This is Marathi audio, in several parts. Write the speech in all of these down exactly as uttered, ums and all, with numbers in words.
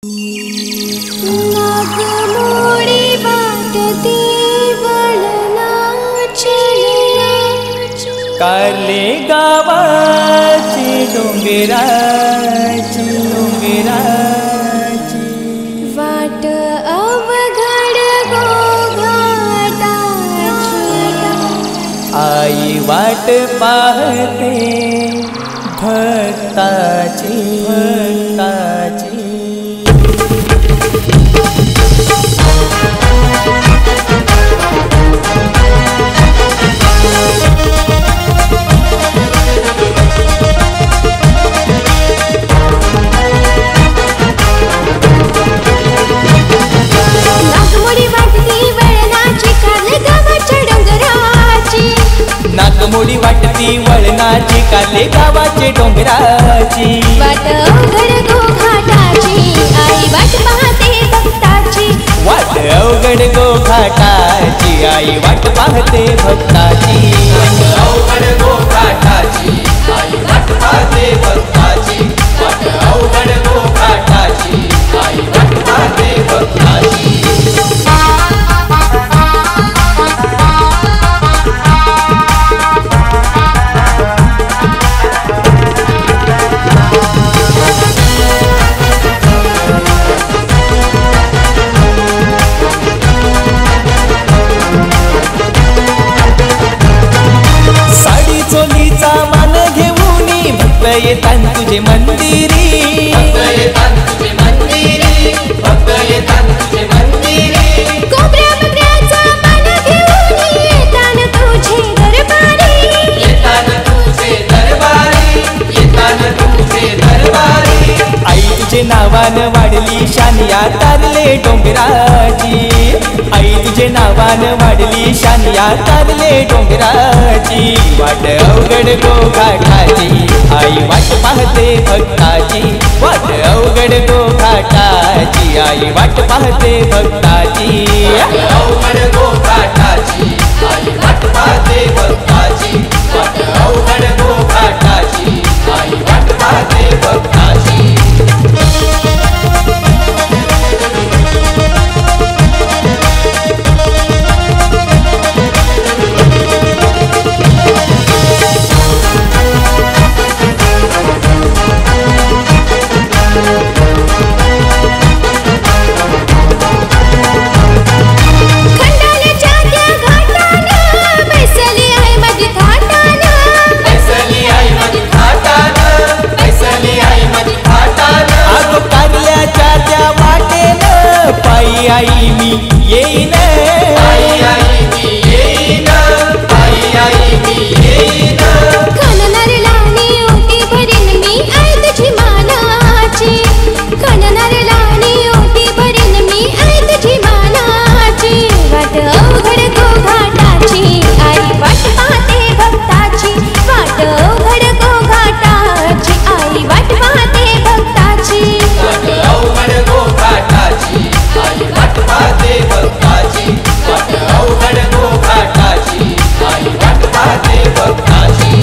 नागमोडी वाटती वळणाची, कारले गावाची डोंगराची डोंगराची वाट अवघड गोघाटाची। आई वाट पाहते भक्ताची भक्ताची। नागमोडी वाटती वळणाची, कारले गावाचे डोंगराची वाट अवघड गोघाटाची। आई वाट पाहते भक्ताची, वाट अवघड गोघाटाची। आई वाट पाहते भक्ताची, वाट अवघड गोघाटाची। आई वाट पाहते भक्ताची, वाट अवघड गोघाटाची। आई वाट पाहते भक्ताची। येतान तुझे मंदिरी, भक्त येतान तुझे मंदिरी, भक्त येतान तुझे मंदिरी। कोपऱ्या पत्र्याचा मान घेऊन येतान तुझे दरबारी, येतान तुझे दरबारी, येतान तुझे दरबारी। आई तुझे नावान वाढली शान या कारले डोंगराची, आई तुझे नावान वाढली शान या कारले डोंगराची। वाट अवघड गोघाटाची, आई वाट पाहते भक्ताची, वाट अवघड गोघाटाची। आई वाट पाहते भक्ताची, वाट अवघड गोघाटाची। आई वाट पाहते भक्ताची, वाट अवघड गोघाटाची। आई वाट पाहते भक्ताची। आई मी येईन, आई आई मी येईन, आई आई मी येईन। खणणार लाणी ओटी भरीन मी आई तुझी मानाची, खणणार लाणी ओटी भरीन मी आई तुझी मानाची। वाट अवघड गोघाटाची, आई वाट पाहते भक्ताची, वाट अवघड गोघाटाची। आई वाट पाहते भक्ताची, वाट अवघड गोघाटाची। आई वाट पाहते भक्ताची, वाट अवघड गोघाटाची। आई वाट पाहते भक्ताची।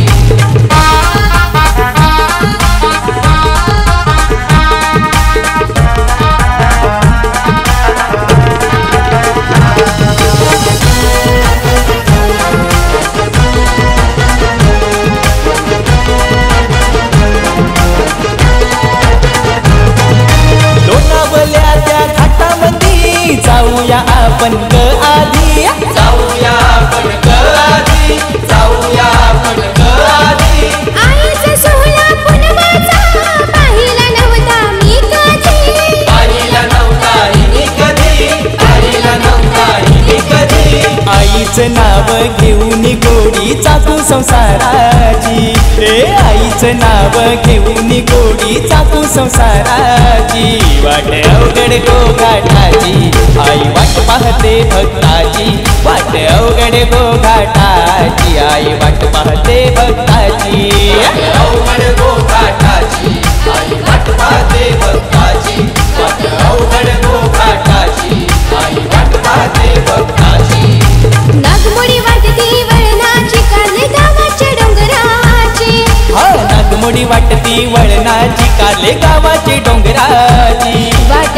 लोणावल्या त्या घाटामध्ये जाऊया आपण ग आधी, जाऊया आपण ग आधी, जाऊया आपण ग आधी। आईचा सोहळा पुनमाचा पाहिला नव्हता मी कधी, पाहिला नव्हता हिने कधी, पाहिला नव्हता हिने कधी। आईचं नाव घेऊन गोडी चाकू संसाराची, रे आईचं नाव घेऊन गोडी चाकू संसाराची। वाट अवघड गोघाटाची, आई वाट पाहते भक्ताची, वाट अवघड गोघाटाची। आई वाट पाहते भक्ताची, वाट अवघड गोघाटाची। आई वाट पाहते भक्ताची, वाट अवघड गोघाटाची। आई वाट पाहते भक्ताची। नागमोडी वाटती वळणाची, कारले गावाच्या डोंगराची। हा नागमोडी वाटती वळणाची, कारले गावाचे डोंगराची। वाट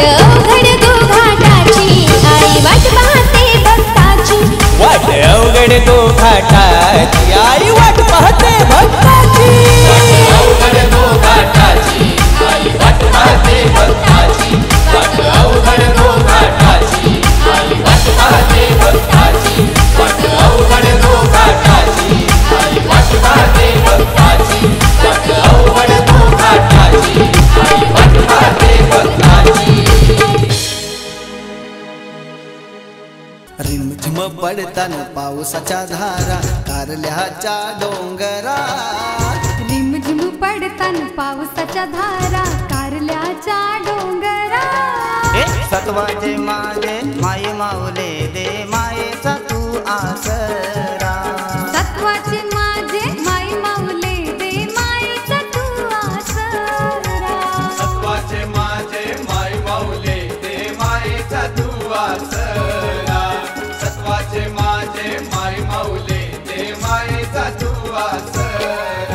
पडतान पावसाच्या धारा कारल्याच्या डोंगरा रिमझिम पडतान पावसाच्या धारा कारल्याच्या डोंगरा सत्वाचे माझे माई माऊले दे मायेचा तू आसरा सत्वाचे माझे माई माऊले दे मायेचा तू आसरा सत्वाचे माझे माई माऊले दे मायेचा तू आसरा सत्वाचे माझे माई माऊले दे मायेचा तू आसरा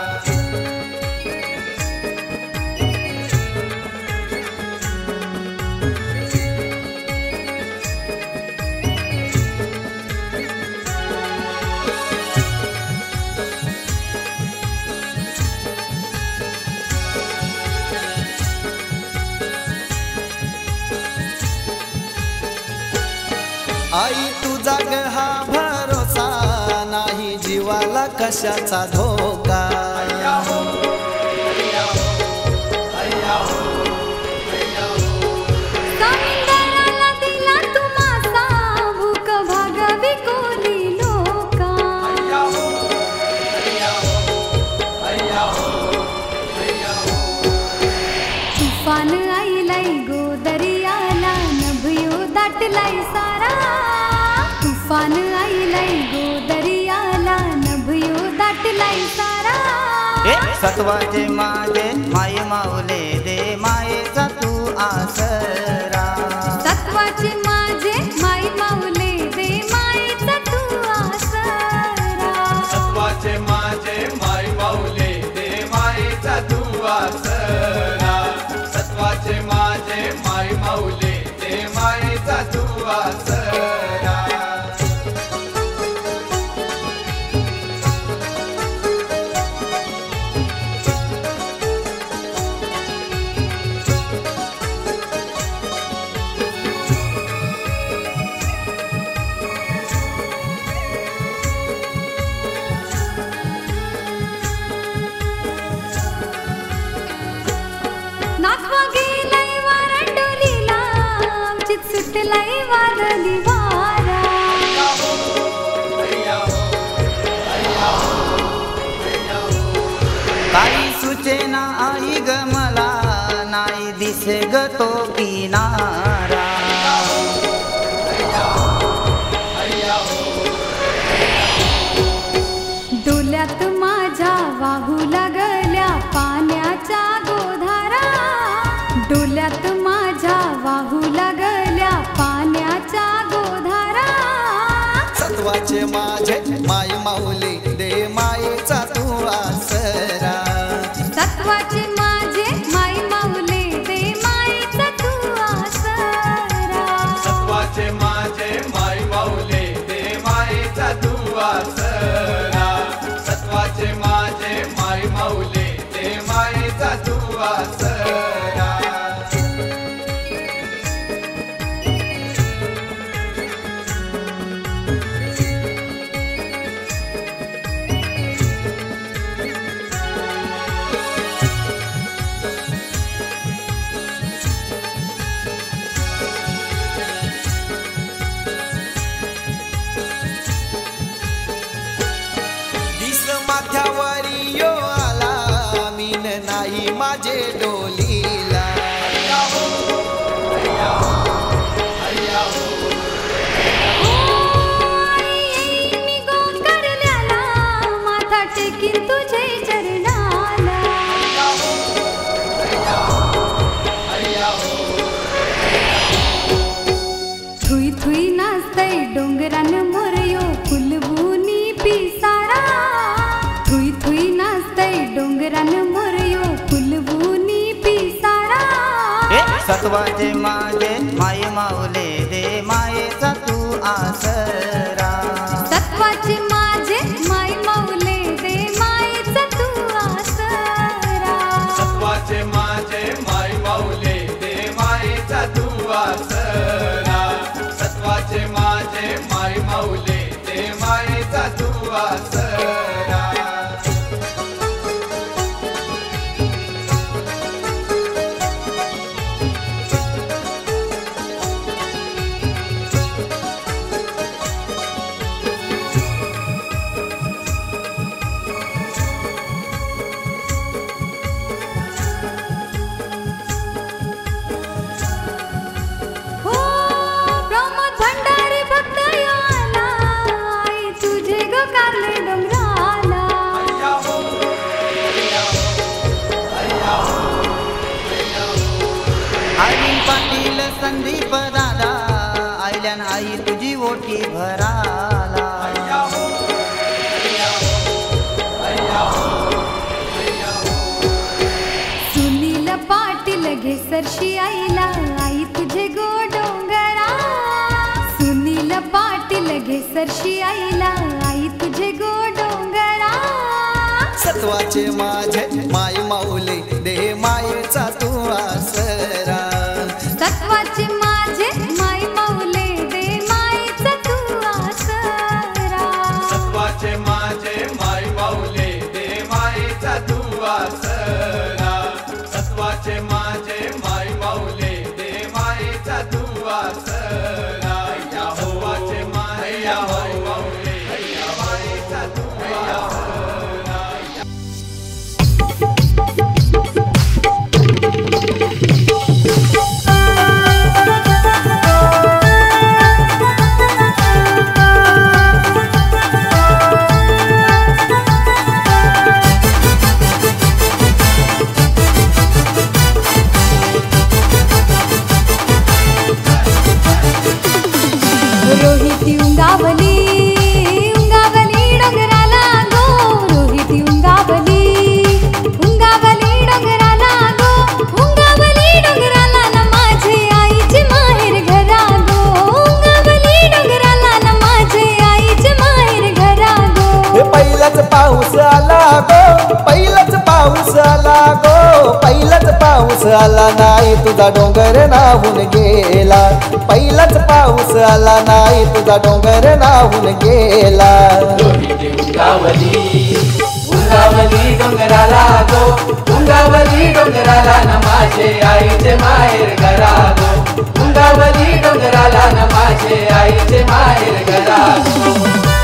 आई तुझा ग हा भरोसा नाही जीवाला कशाचा धोका समुद्राला दिला तू मासा भूक भागवी कोली लोका तुफान आईलाई गोदरियाला नभयो दाटलाई सारा तुफान आईलाई गोदरियाला नभयो दाटलाई सारा सत्वाचे माझे माई माऊले दे मायेचा तू आसरा सत्वाचे माझे माई माऊले दे मायेचा तू आसरा सत्वाचे माझे माई माऊले दे मायेचा तू आसरा सत्वाचे माझे माई माऊले दे मायेचा तू आसरा नाचवा गेलाई वारा डोलीला चित सुटलाई वारली वारा काही सुचेना आई ग मला नाही दिसे ग तो किनारा डोल्यात माझ्या वाहू लागल्या पाण्याच्या गोधारा डोल्यात माझ्या वाहू लागल्या पाण्याच्या गोधारा सत्वाचे माझे माई माऊली दे मायेचा तू आसरा सत्वाचे माझे माई माऊले दे मायेचा तू आसरा सत्वाचे माझे माई माऊले दे मायेचा तू आसरा सत्वाचे माझे माई माऊले दे मायेचा तू आसरा दिस माथ्यावरी यो आला मीन नाही माझे डोलीला मी गोंधळल्याला माथा टेकीन तुझे चरणाला थुई थुई नाचतय डोंगरान मोरयो फुलबुनी पिसारा थुई थुई नाचतय डोंगरान मोरयो फुलबुनी पिसारा सत्वाचे माझे माई माऊले दे मायेचा तू आसरा सत्वाचे माझे माई माऊले दे मायेचा तू आसरा सत्वाचे माझे माई माऊले दे मायेचा तू आसरा सत्वाचे माझे माई माऊले दे मायेचा तू आसरा अरविंद पाटील संदीप दादा आईल्यान आई तुझी ओटी भराला सुनील पाटील घेसरशी आईला आई तुझे गो डोंगरा सुनील पाटील घेसरशी आईला आई तुझे गो डोंगरा सत्वाचे माझे माय माऊली दे मायेचा तू आसरा सत्वाचे माझे माय माऊले दे मायेचा तू आसरा सत्वाचे माझे माय माऊले दे मायेचा तू आसरा सत्वाचे माझे माय माऊले दे मायेचा तू आसरा या होवाचे माय या माय माऊले या मायेचा तू आसरा रोहिती उंगावली उंगावली डोंगराला गो रोहिती उंगावली उंगावली डोंगराला गो उंगावली डोंगराला न माझे आईचे माहेर घरा गो उंगावली डोंगराला न माझे आईचे माहेर घरा गो हे पहिलाच पाऊस आला गो पहिलाच पाऊस आला गो पहिलाच पाऊस आला नाही तुझा डोंगर नाहून गेला पहिलाच पाऊस आला नाही तुझा डोंगर नाहून गेला रोहिती उंगावली उंगावली डोंगराला गो उंगावली डोंगराला न माझे आईचे माहेर घरा गो उंगावली डोंगराला न माझे आईचे माहेर घरा गो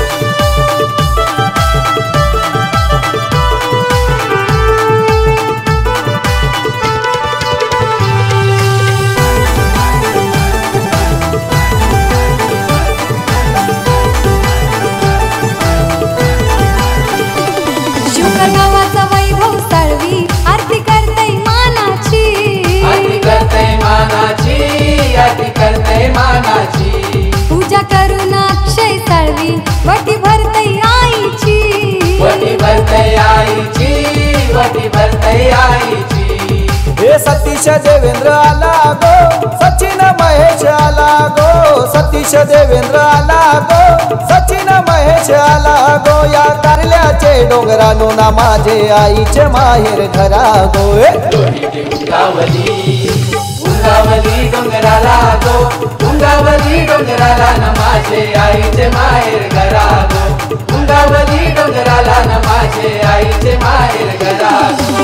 शुकर गावाचा वैभव साळवी आरती करते मानाची आरती करते मानाची आरती करते मानाची पूजा करून अक्षय साळवी वटी भरते आईची वटी भरते आईची वटी भरते आईची हे सतीश देवेंद्र आला गो सचिन महेश आला गो सतीश देवेंद्र आला गो सचिन महेश आला गो या कारल्याचे डोंगरानो ना माझे आईचे माहेर घरा गो रोहिती उंगावली उंगावली डोंगराला गो उंगावली डोंगराला न माझे आईचे माहेर घरा गो उंगावली डोंगराला न माझे आईचे माहेर घरा गो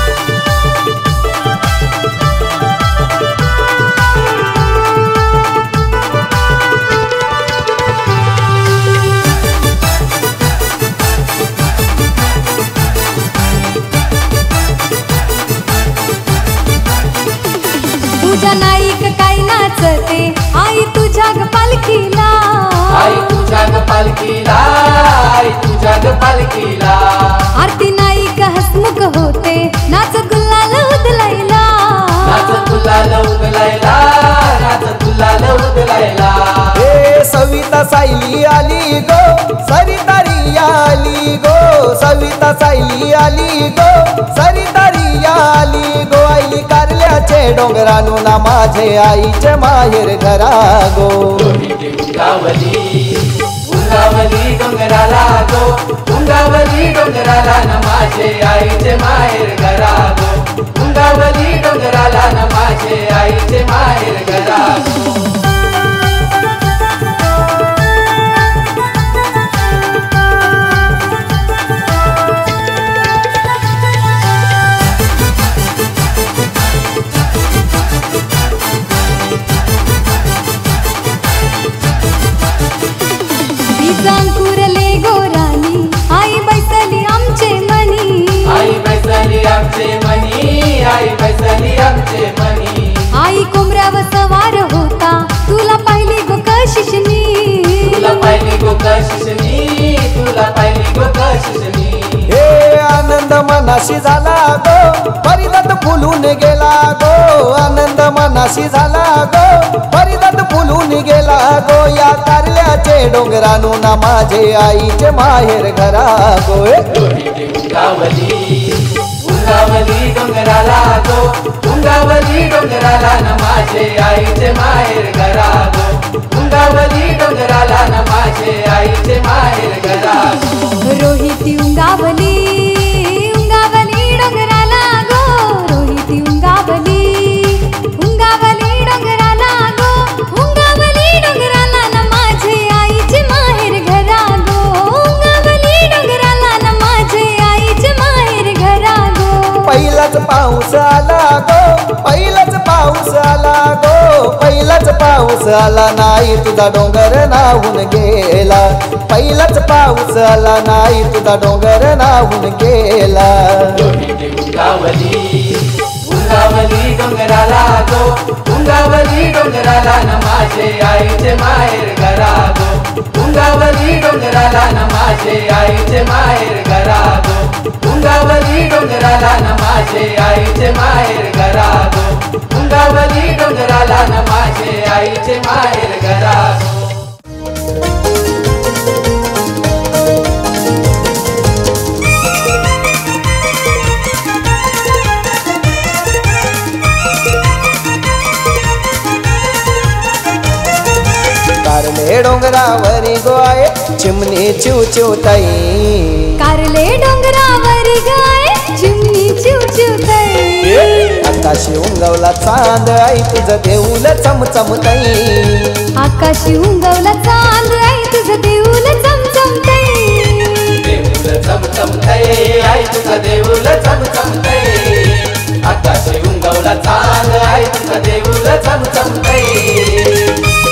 तुझ्या नाईक काय नाचते आई तुझ्या ग पालखीला आई तुझ्या ग पालखीला आई तुझ्या ग पालखीला आरती नाईक हसमुख होते नाच गुलाल उदलायला नाच गुलाल उदलायला नाच गुलाल उदलायला हे सविता सायली आली गो सरितारी आली गो सविता सायली आली गो सरितारी आली गो आईली कारल्याचे डोंगरानो ना माझे आईचे माहेर घरा गो रोहिती उंगावली उंगावली डोंगराला गो उंगावली डोंगराला न माझे आईचे माहेर घरा गो उंगावली डोंगराला न माझे आईचे माहेर घरा गो अंकुरले गोरानी आई बैसली आमचे मनी आई बैसली आमचे मनी आई मनाशी झाला गो परिदात फुलून गेला गो आनंद मनाशी झाला गो परिदात फुलून गेला गो या कारल्याचे डोंगरानू ना माझे आईचे माहेर घरा गो उंगावली उंगावली डोंगराला गो उंगावली डोंगराला न माझे आईचे माहेर घरा गो उंगावली डोंगराला न माझे आईचे माहेर घरा गो रोहिती उंगावली उंगावली डोंगराला गो रोहिती उंगावली उंगावली डोंगराला गो उंगावली डोंगराला न माझे आईचे माहेर घरा गो उंगावली डोंगराला न माझे आईचे माहेर घरा गो पहिलाच पाऊस आला गो पहिलाच पाऊस आला गो पहिलाच पाऊस आला नाही तुझा डोंगर नाहून गेला पहिलाच पाऊस आला नाही तुझा डोंगर नाहून गेला उंगावली उंगावली डोंगराला गो उंगावली डोंगराला न माझे आईचे माहेर घरा गो उंगावली डोंगराला न माझे आईचे माहेर घरा गो उंगावली डोंगराला न माझे आईचे माहेर घरा गो उंगावली डोंगराला न माझे आईचे माहेर घरा गो कारले डोंगरावरी गोय चिमणी चिव चिव ताई कारले डोंगरावरी गाय चिमणी चिव चिव ताई आकाशी उंगवला चांद आई तुझं देऊल चमचम ताई आकाशी उंगवला चांद आई तुझं देऊल चमचम ताई देऊल चमचमतय आई तुझं देऊल चमचमतय आकाशी उंगवला चांद आई तुझं देऊल चमचमतय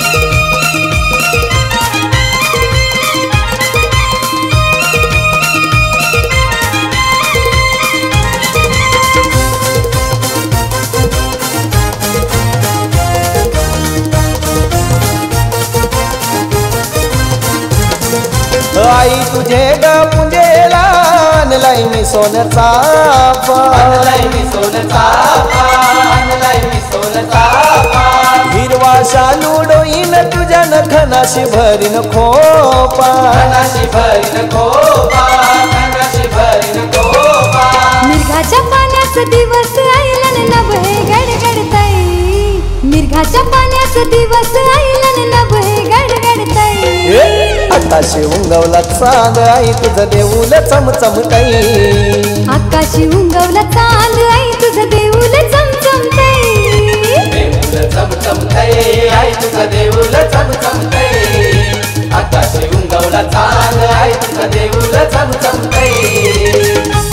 आई तुझे ग पुंजेला आणलाय मी सोनं चाफा आणलाय मी सोनं चाफा आणलाय मी सोनं चाफा हिरवा शालू डोईन तुझ्या नखनाशी भरीन खोपा कनाशी भरीन खोपा कनाशी भरीन खोपा मिरघाच्या पाण्याचा दिवस आईला नभ हे गडगडताई मिरघाच्या पाण्याचा दिवस आईला नभ हे गडगडताई आकाशी उंगवला चांद आई तुझं देऊल चमचमताई आकाशी उंगवला चांद आई तुझं देऊल चमचमताई देऊल चमचमतय आई तुझं देऊल चमचमतय आकाशी उंगवला चांद आई तुझं देऊल चमचमतय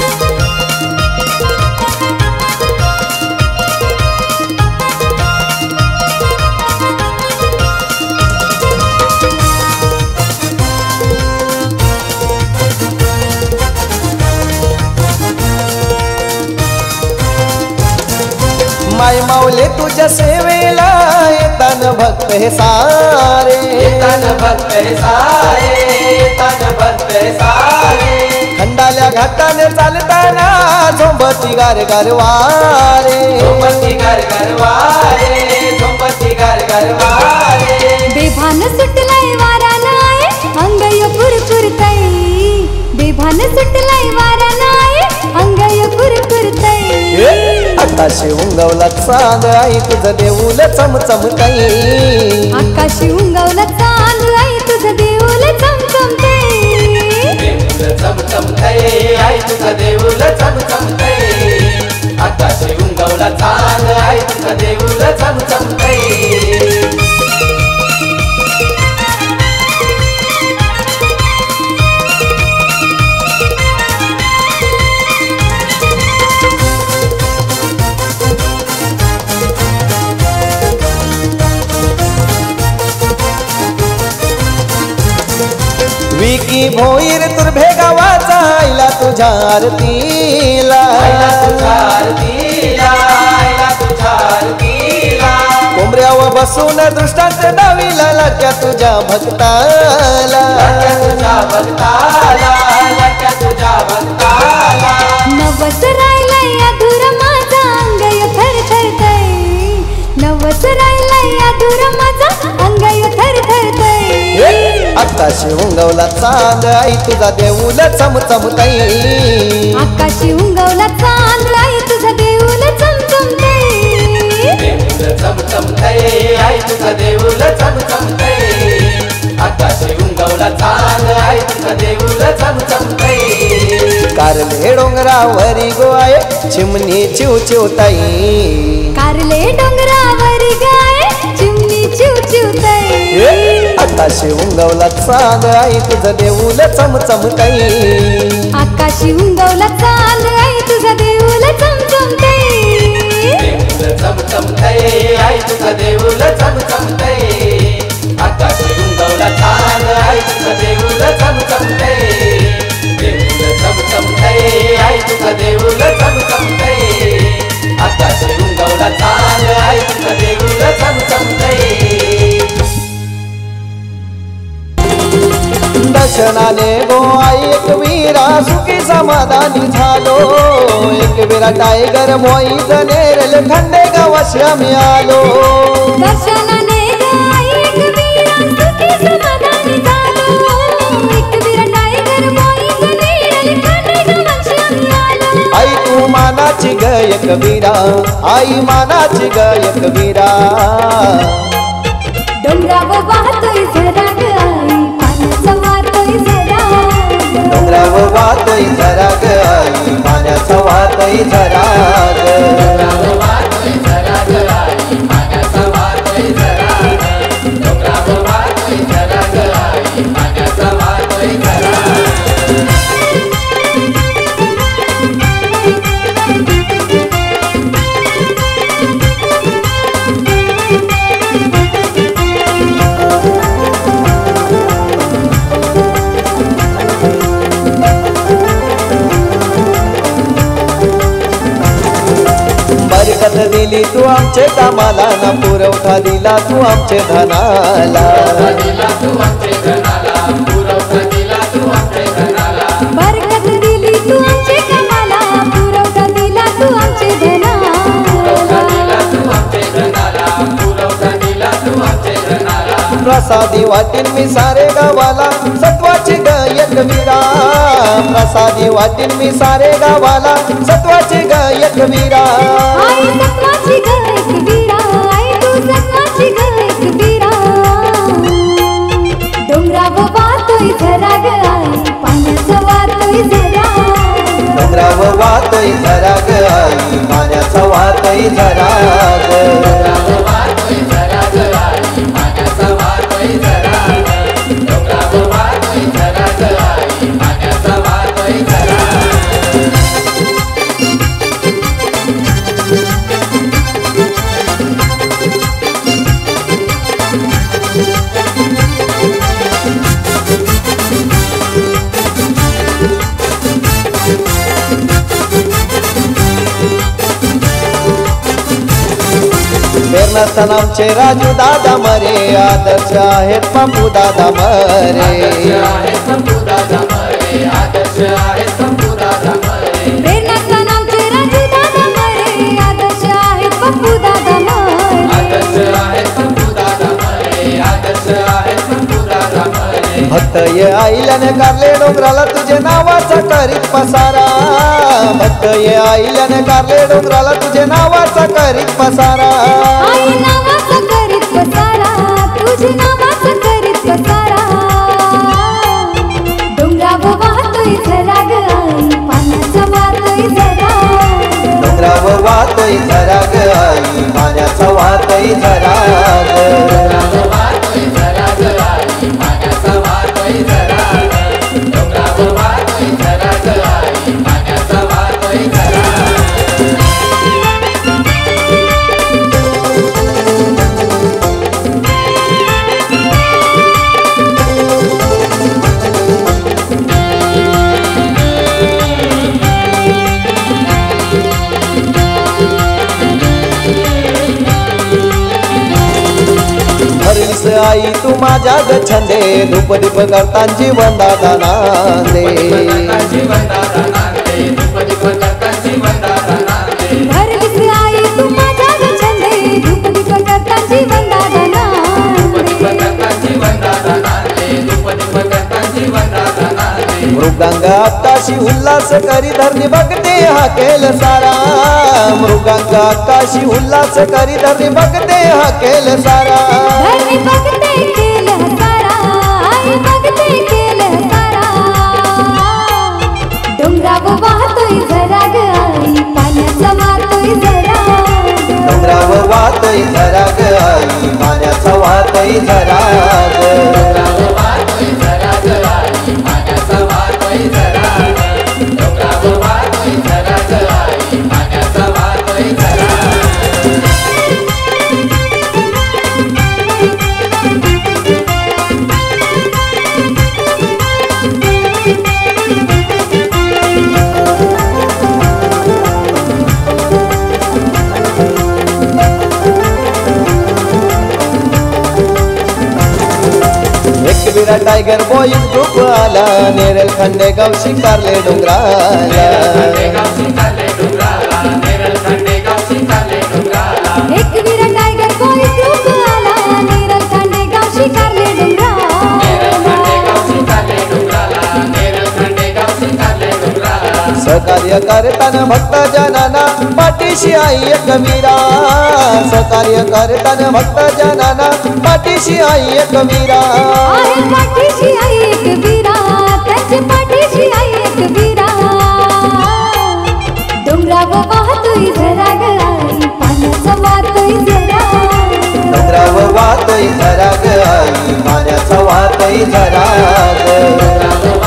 माय माऊले तुझ्या सेवेला येतान भक्त हे सारे येतान भक्त सारे येतान भक्त सारे खंडाल्या घाटाने चालताना झोंबती गार गार वारे झोंबती गार गार वारे झोंबती गार गार वारे बेभान सुटलाय वारा नाय अंगय कुरकुरताई बेभान सुटलाय वारा नाय अंगय कुरकुरताई आकाशी उंगवला चांद आई तुझं देऊल चमचमताई आकाशी उंगवला चांद आई तुझं देऊल चमचमताई देऊल चमचमतय आई तुझं देऊल चमचमतय आकाशी उंगवला चांद आई तुझं देऊल चमचमतय विकी भोईर तुर्भे गावाचा आईला तुझ्या आरतीला आईला तुझ्या आरतीला आईला तुझ्या आरतीला कोंबऱ्यावर बसून दृष्टांत डावीला लाट्या तुझ्या भक्ताला लाट्या तुझ्या भक्ताला लाट्या तुझ्या भक्ताला नवस आकाशी उंगवला चांद आई तुझा देऊल चमचमतई आकाशी उंगवला चांद आई तुझा देऊल चमचमतई देऊल चमचमतई आई तुझा देऊल चमचमतई आकाशी उंगवला चांद आई तुझा देऊल चमचमतई कारले डोंगरावरी गो आहे चिमणी चिव चिवताई कारले डोंगरावरी गाय चिमणी चिव चिवताई आकाशी उंगवला चांद आई तुझा देऊल चमचमतई आकाशी उंगवला चांद आई तुझा देऊल चमचमतई देऊल चमचमतई आई तुझा देऊल चमचमतई आकाशी उंगवला चांद आई तुझा देऊल चमचमतई देऊल चमचमतई आई तुझा देऊल चमचमतई आकाशी उंगवला चांद आई तुझा देऊल चमचमतई दर्शनाने गो आई एक वीरा सुखी समाधानी झालो एक वीरा टायगर मोहित नेरल खंडे गावाशी मी आलो दर्शनाने गाय एक वीरा सुखी समाधानी झालो एक वीरा टायगर मोहित नेरल खंडे गावाशी मी आलो आई तू मानाची ग एक वीरा आई मानाची ग एक वीरा डोंगरावर वाहतोय झरा ग आई पाण्याचा वाहतोय झरा डोंगरावर वाहतोय झरा ग आई पाण्याचा वाहतोय झरा ग बरकत दिली तू आमचे कामाला ना पुरवठा दिला तू आमचे धनाला बरकत दिली तू आमचे कामाला पुरवठा दिला तू आमचे धनाला प्रसादी वाटीन मी सारे गावाला सत्वाची ग एक वीरा प्रसादी वाटीन मी सारे गावाला सत्वाची ग एक वीरा आई सत्वाची ग एक वीरा आई तू सत्वाची ग एक वीरा डोंगरावर वाहतोय झरा ग आई पाण्याचा वाहतोय झरा डोंगरावर वाहतोय झरा ग आई पाण्याचा वाहतोय झरा ग फेरनस्थान आमचे राजू दादा मरे आदर्श आहेत बापू दादा मरे प्रेरणास्थान आमचे राजू दादा मरे आदर्श आहेत बापू दादा मरे भक्त ये आईल्याने कारले डोंगराला तुझे नावाचा करीत पसारा भक्त ये आईल्याने कारले डोंगराला तुझे नावाचा करीत पसारा आई नावाचा करीत पसारा तुझे नावाचा करीत पसारा डोंगरावर वाहतोय झरा ग आई पाण्याचा वाहतोय झरा डोंगरावर वाहतोय झरा ग आई पाण्याचा वाहतोय झरा ग हरीस आई तू माझ्या ग छंदे धूप दीप करतांची वंदा नांदे भरलीस आई तू माझ्या ग छंदे धूप दीप करतांची वंदा नांदे मृगांग आकाशी उल्हास करी धरणी बघते हा केल सारा मृगांग आकाशी उल्हास करी धरणी बघते हा केल सारा धरणी बघते केल सारा आई बघते केल सारा डोंगराव वाहतोय झरा ग आई पाण्याचा वाहतोय झरा डोंगराव वाहतोय झरा ग आई पाण्याचा वाहतोय झरा ग डोंगराव वाहतोय झरा ग आई पाण्याचा वाहतोय झरा डोंगराव वाहतोय झरा ग आई पाण्याचा वाहतोय झरा एकविरा टायगर बॉय ग्रुप आला नेरल खंडेगाव शिकारले डोंगराला एकविरा टायगर बॉय ग्रुप आला नेरल खंडेगाव शिकारले डोंगराला सहकार्य करताना भक्त जनाना पाठीशी आई एक वीरा सहकार्य करताना भक्त जनाना पाठीशी आई एक वीरा आहे पाठीशी आई एक वीरा त्याच्या पाठीशी आई एक वीरा डोंगराव वाहतोय झरा ग आई पाण्याचा वाहतोय झरा डोंगराव वाहतोय झरा ग आई पाण्याचा वाहतोय झरा ग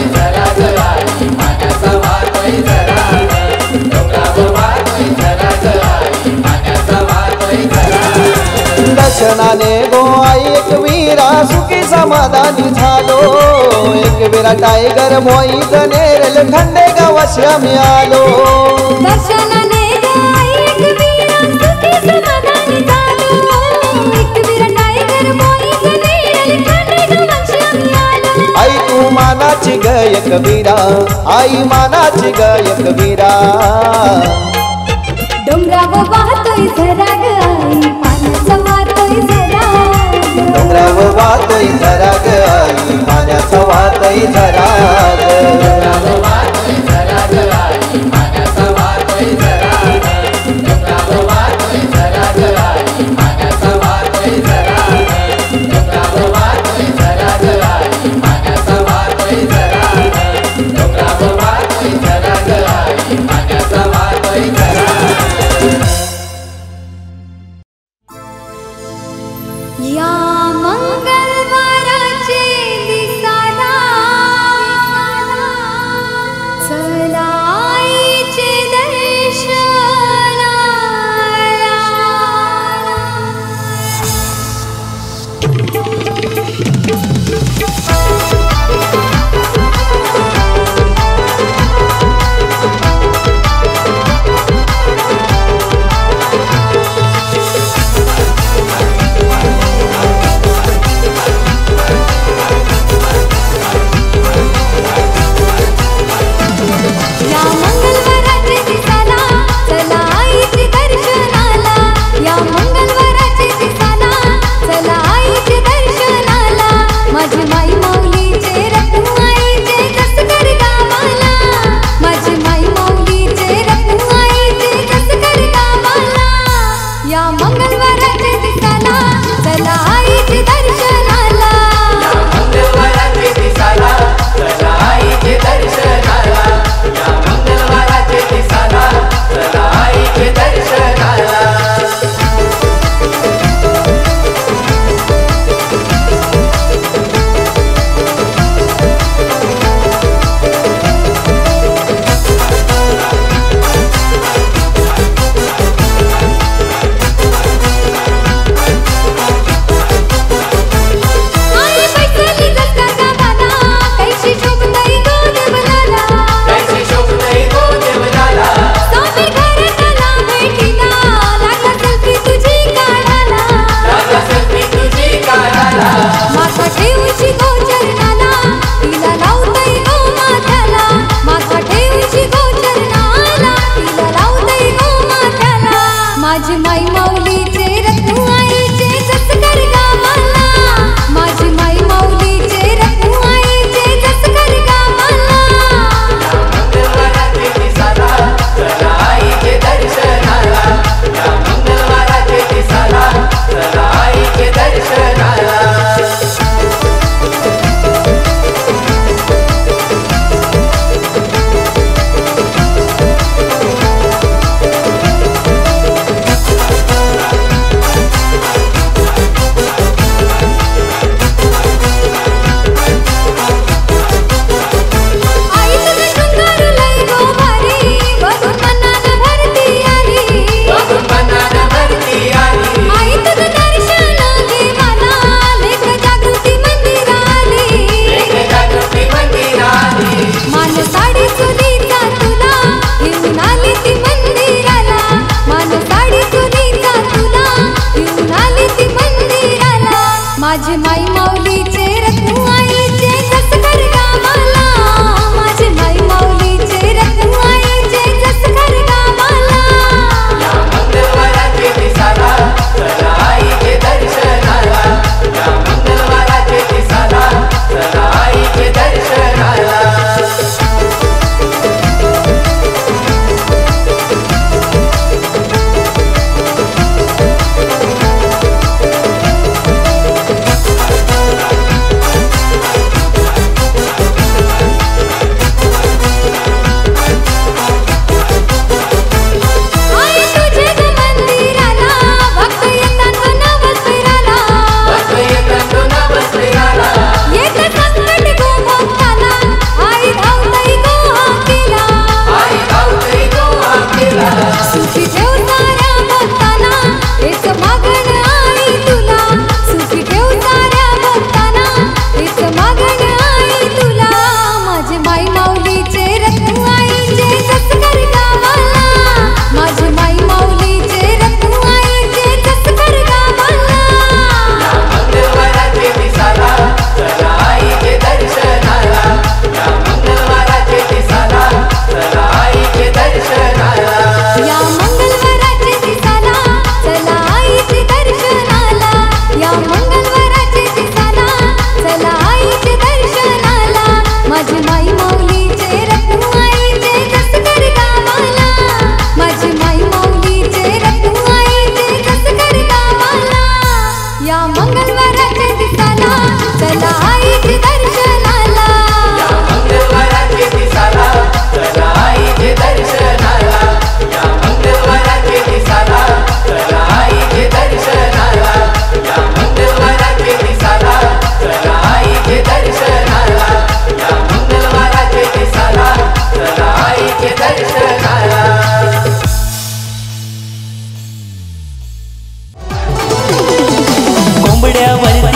दर्शनाने गो आई एक वीरा सुखी समाधानी झालो एक वीरा टायगर मोईत नेरल खंडेगावाशी आम्ही आलो दर्शनाने ग आई एक वीरा सुखी समाधानी झालो एक वीरा टायगर मोईत नेरल खंडेगावाशी आम्ही आलो आई तू मानाची ग एक वीरा आई मानाची ग एक वीरा डोंगराव वाहतोय झरा ग आई पाण्याचा वाहतोय झरा डोंगराव वाहतोय झरा ग आई पाण्याचा वाहतोय झरा ग या मंगळवाराचे दिसाला चला आईचे दर्शनाला या मंगळवाराचे दिसाला चला आईचे दर्शनाला या मंगळवाराचे दिसाला चला आईचे दर्शनाला माझी माई माऊलीचे रत्न आईचे कसकर गावाला माझी माई माऊलीचे रत्न आईचे कसकर गावाला या मंगळवाराचे दिसाला चला आईचे दर्शनाला मंगळवाराचे दिसाला चला आईचे दर्शनाला या मंगळवाराचे दिसाला चला आईचे दर्शनाला आई बैसली जसा गावाला कैशी शोभताई गो देवलाला कैसी शोभतई गो देवलाला स्वामी घराला भेटीला लागला सेल्फी तुझी काढाला राजा सेल्फी तुझी काढाला माथा ठेवूची गो चरणाला तिला लावतई गो माथ्याला माथा ठेवूची गो चरणाला तिला लावतई गो माथ्याला माझी माई माऊलीचे रत्न आईचे कसकर गावाला माझी माई माऊलीचे रत्न आईचे कसकर गावाला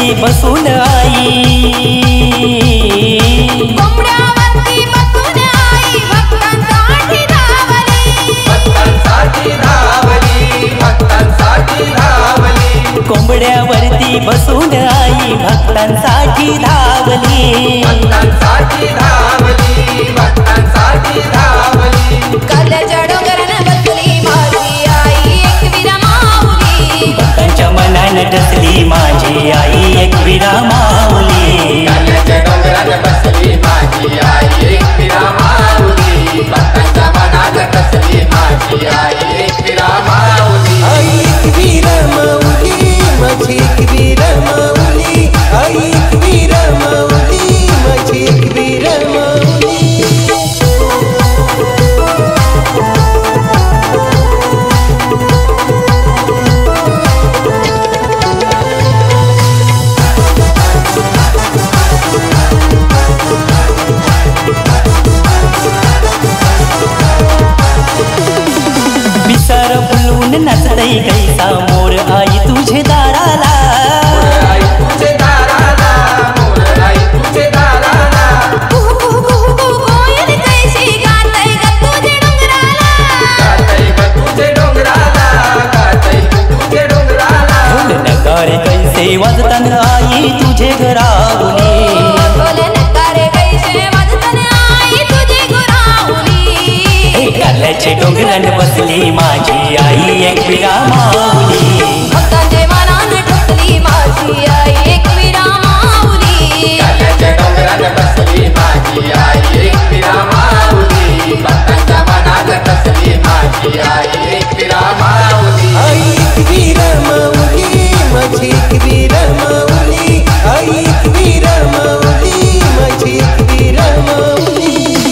कोंबड्यावरती बसून आई कोंबड्यावरती बसून आई भक्तांसाठी धावली भक्तांसाठी धावली भक्तांसाठी धावली कोंबड्यावरती बसून आई भक्तांसाठी धावली भक्तांसाठी धावली भक्तांसाठी धावली काल्याच्या डोंगरानं बसली माझी आई एकवीरा माऊली भक्तांच्या मनान टसली माझी आई एकवीरा माऊली काल्याच्या डोंगरात बसली माझी आई एकवीरा माऊली भक्तांच्या मनात बसली माझी आई एकवीरा माऊली आई एकवीरा माऊली माझी एकवीरा माऊली आई एकवीरा माऊली माझी एकवीरा माऊली पिसार फुलून नाचतई कैसा मोर आई तुझे दाराला आई तुझे दाराला मोर आई तुझे दाराला कुहू कुहू कुहू कुहू कोयल कैशी गातय ग तुझे डोंगराला गातई ग तुझे डोंगराला गातई ग तुझे डोंगराला ढोल नगारे कैसे वाजतान आई तुझे घरावली ढोल नगारे कैसे वाजतान आई तुझे घरावली काल्याचे डोंगरान बसली माझी आई एकवीरा माऊली भक्तांचे मनान ठसली माझी आई एकवीरा माऊली काल्याच्या डोंगरात बसली माझी आई एकवीरा माऊली भक्तांच्या मनात बसली माझी आई एकवीरा माऊली आई एकवीरा माऊली माझी एकवीरा माऊली आई एकवीरा माऊली माझी एकवीरा माऊली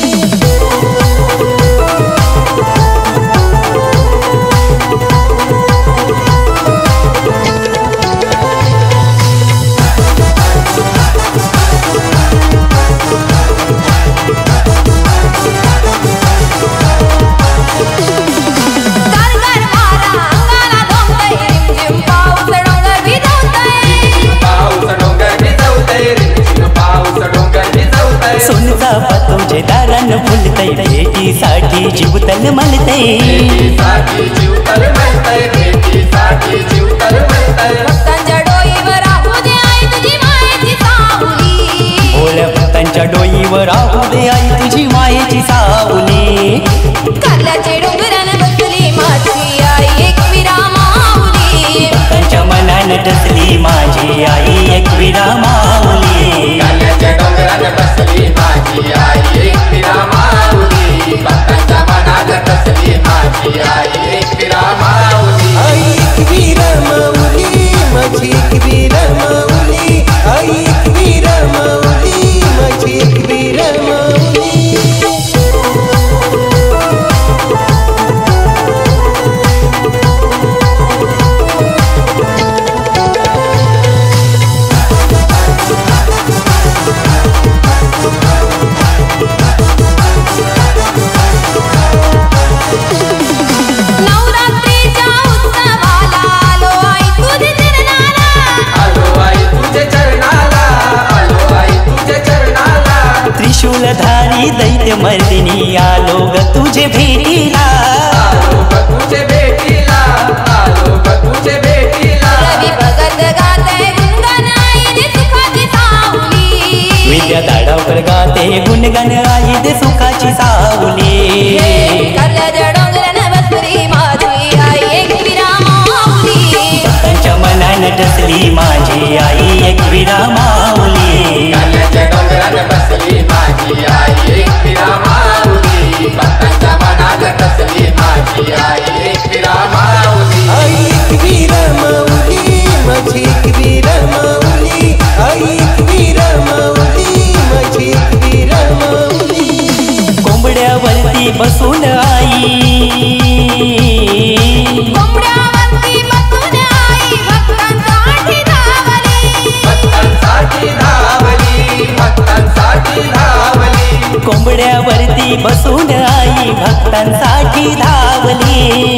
गारगार मारा अंगाला धोंगतय रिमझिम पाऊस डोंगर भिजवतय पाऊस डोंगर भिजवतय रिमझिम पाऊस डोंगर भिजवतय सोनचा तुझे दारान फुलतय भेटीसाठी जीव तलमलतय भेटीसाठी जीव तळमळतय भेटीसाठी जीव तळमळतय भक्तांच्या डोईवर राहू दे आई तुझी मायेची सावली बोल भक्तांच्या डोईवर राहू दे आई तुझी मायेची सावली काल्याचे डोंगरान बसली माझी आई एकवीरा माऊली भक्तांच्या मनान टसली माझी आई एकवीरा माऊली काल्याच्या डोंगरात बसली माझी आई एकवीरा माऊली भक्तांच्या मनात बसली माझी आई एकवीरा माऊली आई एकवीरा माऊली माझी एकवीरा माऊली आई एकवीरा माऊली माझी एकवीरा माऊली नवरात्रीच्या उत्सवाला आलो आई तुझे चरणाला आलो आई तुझे चरणाला आलो आई तुझे चरणाला त्रिशूलधारी दैत्य मर्दिनी आलो ग तुझे भेटीला आलो ग तुझे भेटीला आलो ग तुझे भेटीला रवी भगत गातय गुणगान आई दे सुखाची सावली विद्या दाडावर गाते गुणगान आई दे सुखाची सावली काल्याच्या डोंगरान बसली माझी आई एकवीरा माऊली भक्तांच्या मनान टसली माझी आई एकवीरा माऊली काल्याच्या डोंगरात बसली माझी आई एकवीरा माऊली भक्तांच्या मनात बसली माझी आई एकवीरा माऊली आई एकवीरा माऊली माझी एकवीरा माऊली आई एकवीरा माऊली माझी एकवीरा माऊली कोंबड्यावरती बसून आई कोंबड्यावरती बसून आई भक्तांसाठी धावली भक्तांसाठी धावली भक्तांसाठी धावली कोंबड्यावरती बसून आई भक्तांसाठी धावली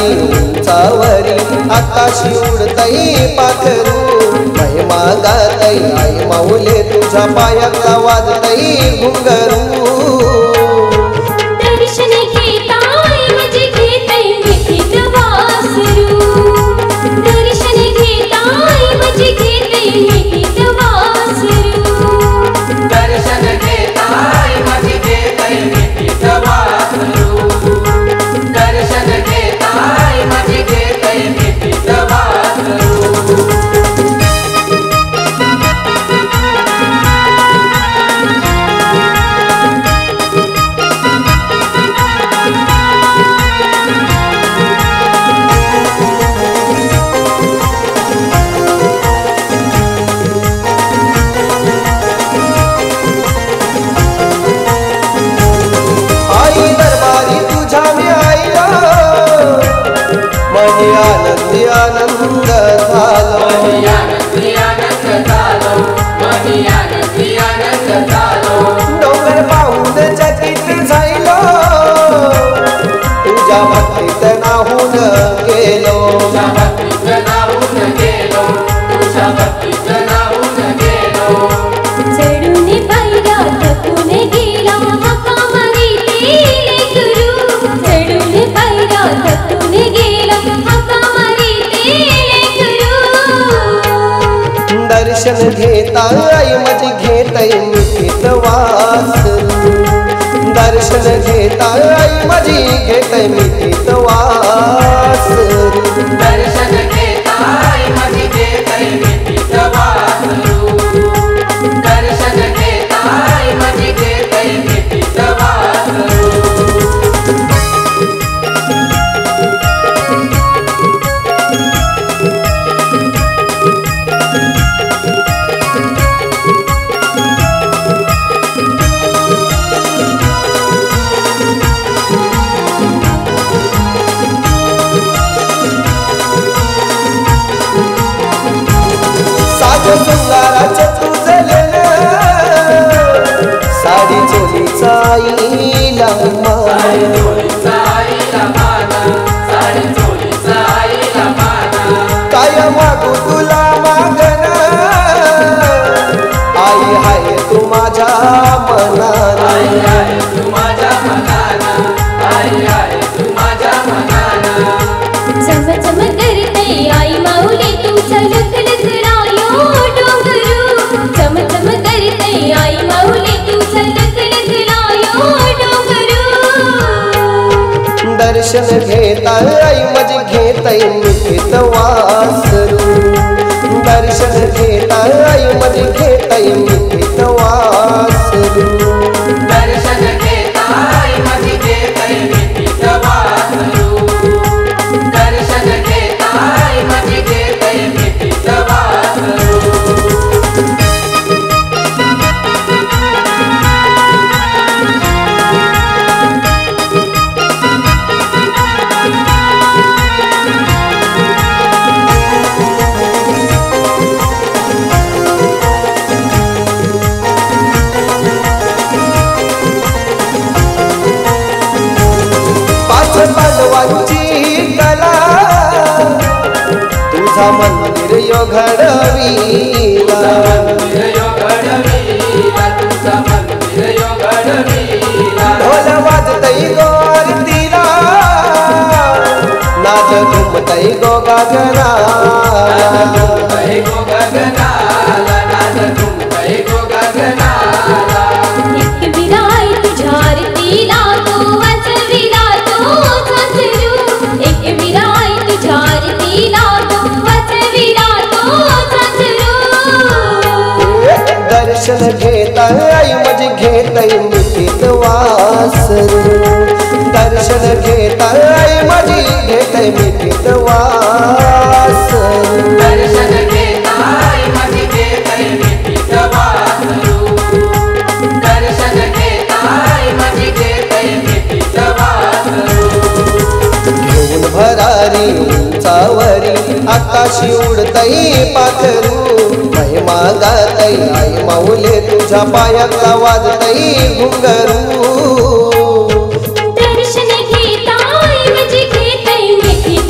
भरारी उंचावरी आकाशी उडतई पाखरू महिमा गातई आई माऊले तुझ्या पायाला वाजतई घुंगरू दर्शन घेताय म्हणजे घेतय मिठीत वासरू दर्शन घेताय म्हणजे घेतय मिठीत वासरू दर्शन घेताय म्हणजे घेतय मिठीत वासरू दर्शन घेताय म्हणजे घेतय मिठीत वासरू आई दरबारी तुझ्या मी आईला मनी आनंदी आनंद झालो मनी आनंदी आनंद झालो मनी आनंदी आनंद झालो डोंगर पाहून चकित झालो तुझ्या भक्तीत नाहून गेलो तुझ्या भक्तीत नाहून गेलो तुझ्या भक्तीत नाहून गेलो चढून पायऱ्या थकून गेला हाका मारिते गुरु चढून पायऱ्या थकून गेला हाका मारिते गुरु दर्शन घेताय मजी घेतय मिठीत वासरू दर्शन घेताय मजी घेतय मिठीत वासरू दर्शन घेताय म्हणजे घेतय मिठीत वासरू दर्शन घेताय म्हणजे घेतय मिठीत वासरू साज सुंगाराचे तुझलेल साडी चोलीचा आईला साडी मान चोळीचा आईला माना साडी चोळीचा आईला माना काय मागू तुला मागण आई हाय तू माझ्या मनाला आई आहे तू माझ्या मनाना आई आहे तू माझ्या मनाना चम चम करते आई माऊली तुझा लखलख रायो डोंगरू चम चम करते आई माऊली तुझा लखलख रायो डोंगरू दर्शन घेताय मजी घेतय मिठीत वासरू दर्शन घेताय मजी घेतय मिठीत वासरू दर्शन घेताय म्हणजे घेतय मिठीत वासरू दर्शन घेताय म्हणजे घेतय मिठीत वासरू पाच पांडवांची कला तुझा मंदिर यो घडवीला मंदिर यो घडवीला तुझा मंदिर यो घडवीला ढोल वाजतई गो आरतीला नाच घुमतई गो गागरा घुमतय गो गगनाला नाच घुमतय गो गगनाला एक विराय तुझ्या आरतीला तो वाजविला तो सासरू एक विराय तुझ्या आरतीला तो वाजविला तो सासरू दर्शन घेताय मजी घेतय मिठीत वासरू दर्शन घेताय मजी घेतय मिठीत वासरू दर्शन घेताय म्हणजे घेतय मिठीत वासरू दर्शन घेताय म्हणजे घेतय मिठीत वासरू घेऊन भरारी उंचावरी आकाशी उडतई पाखरू महिमा गातई आई माऊले तुझ्या पायाला वाजतई घुंगरू दर्शन घेताय म्हणजे घेतय मिठीत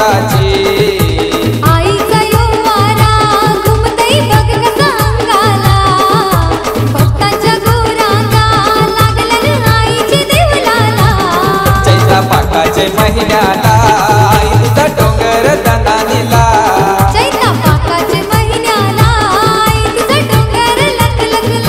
फुलाची आईचा योवारा घुमतई बघ कसा अंगाला भक्तांच्या गोरांगा लागलन आईचे देवलाला चैत्रा पाकाचे महिन्याला आई तुझा डोंगर दनानीला चैत्रा पाकाचे महिन्याला आई तुझा डोंगर लखलखला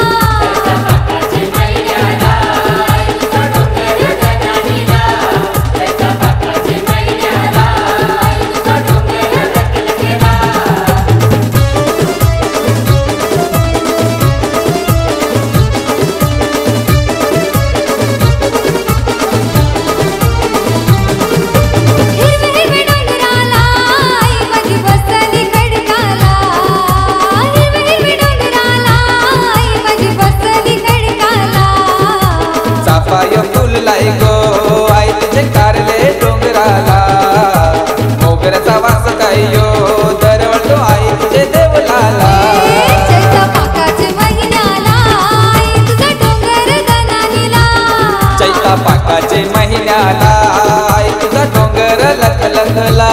हिरवे हिरवे डोंगराला आई माझी बसली खडकाला हिरवे हिरवे डोंगराला आई माझी बसली खडकाला चाफाय फुललाय गो आई तुझे कारले डोंगराला मोगऱ्याचा वास काय यो दरवळतो आई तुझे देवलाला चैत्रा पाकाचे महिन्याला आई तुझा डोंगर दनानीला चैत्रा पाकाचे महिन्याला आई तुझा डोंगर लखलखला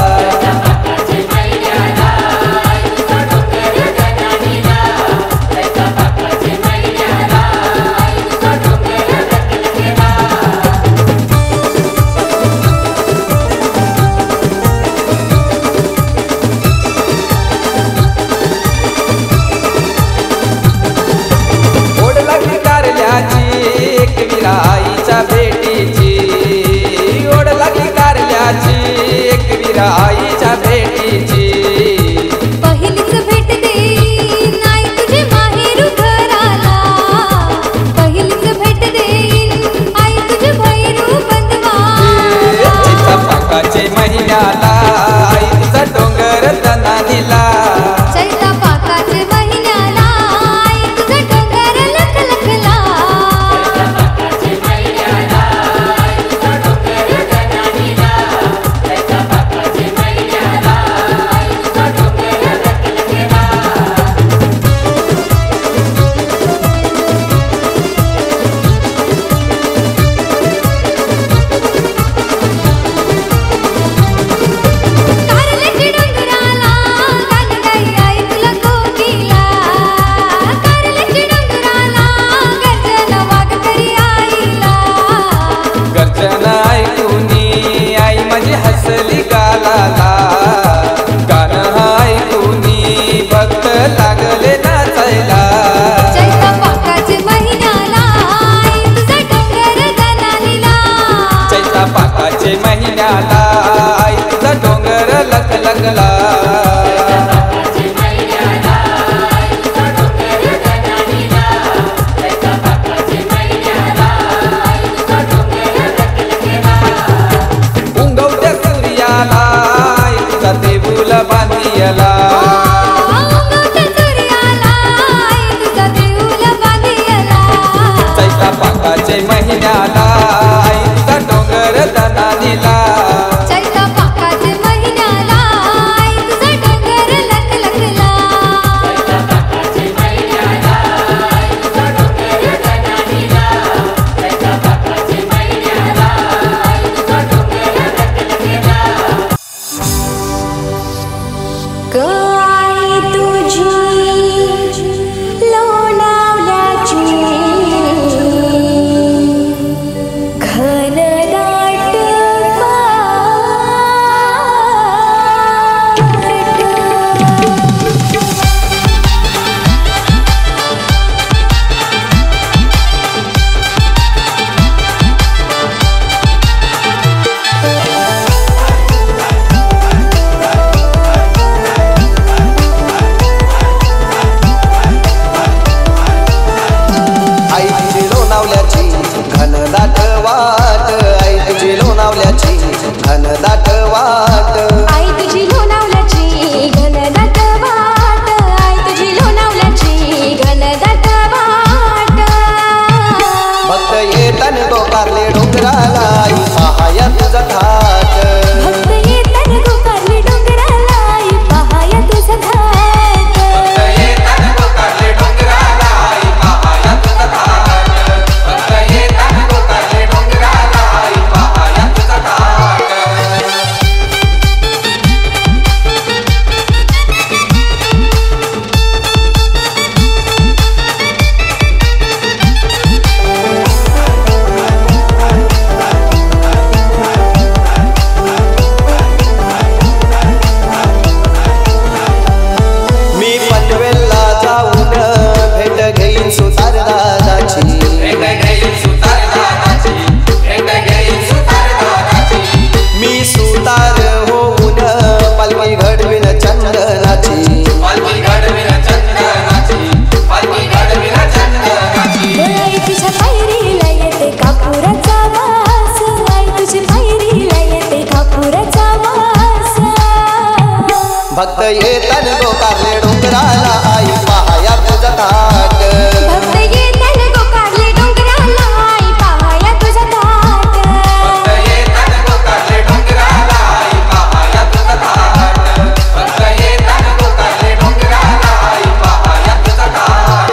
ओढ लागली कारल्याची एकविरा आईच्या भेटीची ओढ लागली कारल्याची एकविरा आईच्या भेटीची पहिलीच भेट देईन आई तुझे माहेरू घराला पहिलीच भेट देईन आई तुझे भैरू बंधवा चित्ता पाकाचे महिन्याला आई तुझा डोंगर दनानीला चैत्रा पाकाचे महिन्याला आई तुझा डोंगर लखलखला कारल्याची डोंगराला गाण गाई आई तुला कोकिला कारल्याची डोंगराला गर्जन वाघ करी आईला गर्जन ऐकूनी आई माझी हसली गालाला गाणं ऐकूनी भक्त लागले नाचायला चैत्रा पाकाचे महिन्याला आई तुझा डोंगर दनानीला चैत्रा पाकाचे महिन्याला आई तुझा डोंगर लखलखला उंगवत्या सूर्याला आई तुझा देऊल बांधियला उगवत्या सूर्याला आई तुझा देऊल बांधियला चैत्रा पाकाचे महिन्याला आई तुझा डोंगर दनानीला चैत्रा पाकाचे महिन्याला आई भक्त येतन गोकारले डोंगराला आई पाया तुझा थाट भक्त येतन गोकारले डोंगराला आई पाया तुझा थाट भक्त येतन गोकारले डोंगराला आई पाया तुझा थाट भक्त येतन गोकारले डोंगराला आई पाया तुझा थाट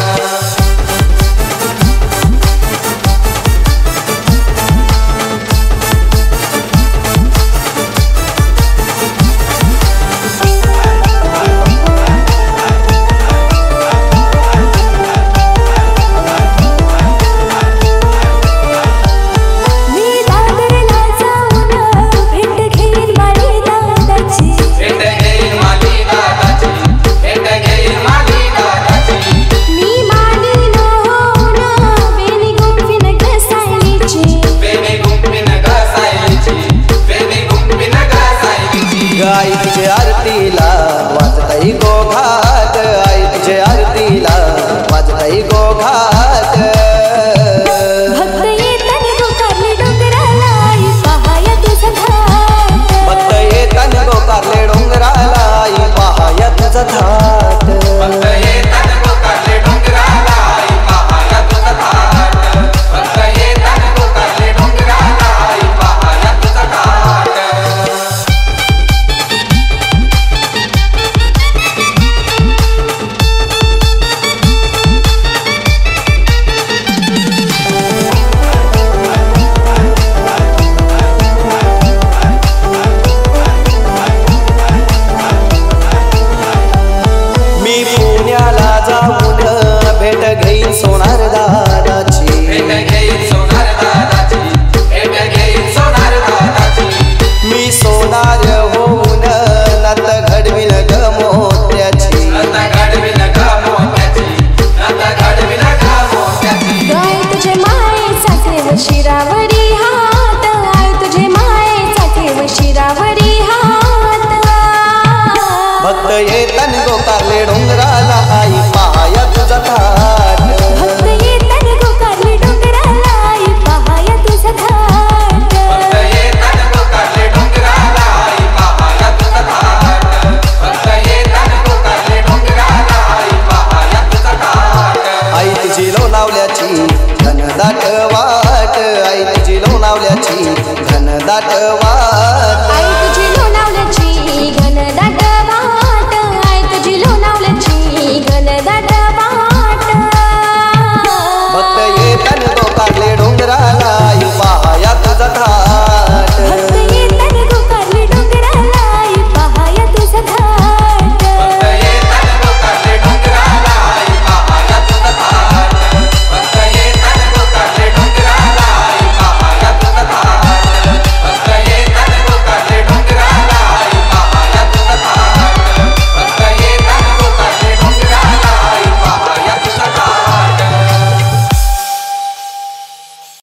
आई तुझे आरतीला वाजताई गोघाट आई तुझे आरतीला वाजताई गोघाट भक्त येतन गोकारले डोंगराला आई पाया तुझा थाट भक्त येतन गोकारले डोंगराला आई पाया तुझा थाट भक्त येतन गोकारले डोंगराला आई पाया तुझा थाट भक्त येतन गोकारले डोंगराला आई पाया तुझा थाट मी पुण्याला जाऊन भेट घेईन सोनार दादाची भेट घेईन सोनार दादाची भेट घेईन सोनार दादाची मी सोनार होऊन नत घडविन ग मोत्याची नंदा घडविन ग मोत्याची नंदा घडविन ग मोत्याची गाय तुझे माये साठेव शिरावरी हात आय तुझे माये साठेव शिरावरी हात भक्त येतन गोकारले डोंगराला आई पाया तुझा थाट भक्त येतन गोकारले डोंगराला आई पाया तुझा थाट भक्त येतन गोकारले डोंगराला आई पाया तुझा थाट भक्त येतन गोकारले डोंगराला आई पाया तुझा थाट आई तुझी लोणावल्याची घनदाट वाट आई तुझी लोणावल्याची घनदाट वाट